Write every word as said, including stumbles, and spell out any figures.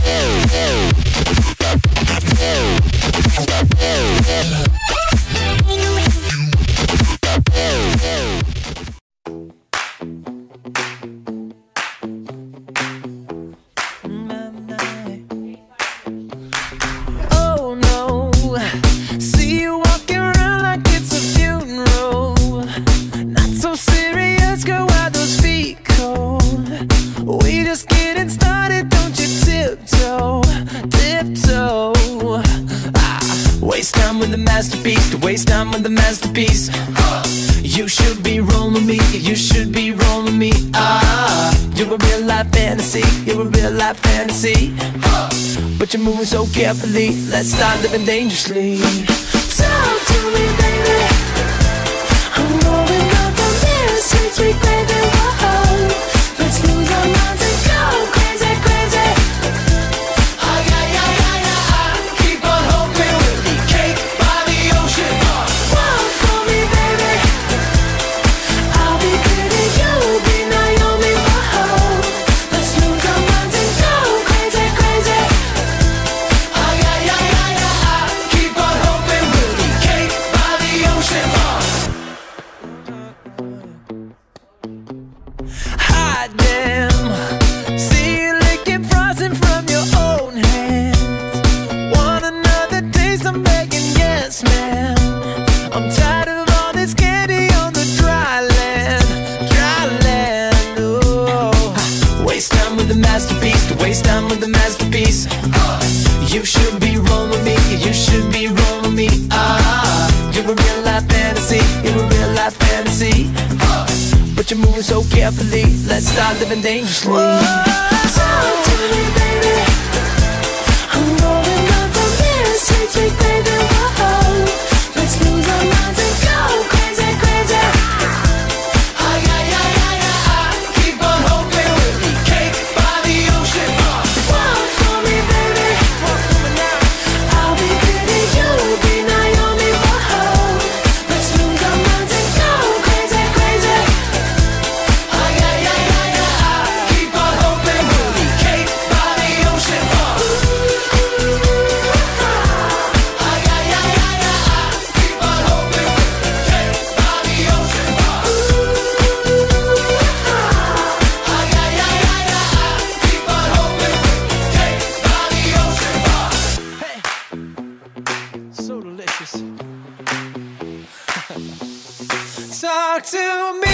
Waste time with the masterpiece, to waste time with the masterpiece. You should be rolling me, you should be rolling me. Ah, you're a real life fantasy, you're a real life fantasy. But you're moving so carefully, let's start living dangerously. Talk to me, baby. I'm rolling up on this sweet, sweet baby. Whoa, let's lose our minds and go crazy, crazy. Ay, ay, ay, ay, ay, keep on hoping we'll be cake by the ocean. Walk for me, baby. I'll be pretty, you'll be Naomi. Whoa, let's lose our minds and go crazy, crazy. Ay, ay, ay, ay, ay, keep on hoping we'll be cake by the ocean. Hot damn, see you licking frosting from your own hands. Want another taste? I'm begging, yes, man. I'm tired of all this candy on the dry land, dry land. Oh, waste time with the masterpiece, to waste time with the masterpiece. You should be rolling me, you should be rolling me. Ah, you're a real life fantasy, you're a real life fantasy. But you're moving so carefully, let's start living dangerously. Talk to me, baby. I'm rolling up on this sweet, sweet baby. Whoa, let's lose our minds and go crazy, crazy. Ay, ay, ay, ay, ay, keep on hoping we'll be cake by the ocean. Walk for me, baby. Walk for me now. I'll be pretty, you'll be Naomi. Whoa, let's lose our minds and go crazy, crazy. Ay, ay, ay, ay, ay, keep on hoping we'll be cake by the ocean. Ay, ay, ay, ay, ay, keep on hoping we'll be cake by the ocean. Ay, ay, ay, ay, ay, keep on hoping we'll be cake by the ocean. Hey, so delicious. Talk to me.